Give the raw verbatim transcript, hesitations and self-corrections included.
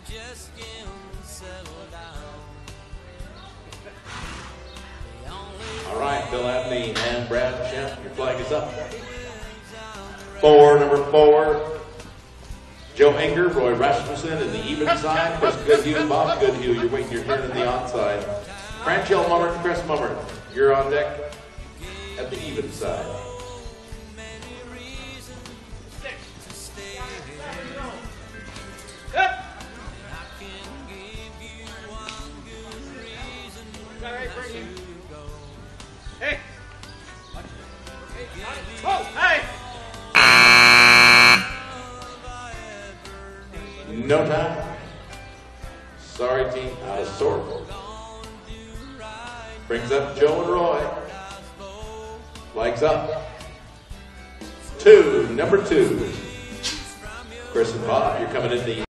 All right, Bill Abney and Brad Shemp, your flag is up. Four, number four, Joe Enger, Roy Rasmussen in the even side, Chris Goodhue, Bob Goodhue, you're waiting your turn in the onside. Franchell Mummert and Chris Mummert, you're on deck at the even side. Hey! Oh, hey! No time. Sorry, team, out of sort. Brings up Joe and Roy. Flags up. Two, number two. Chris and Bob, you're coming in the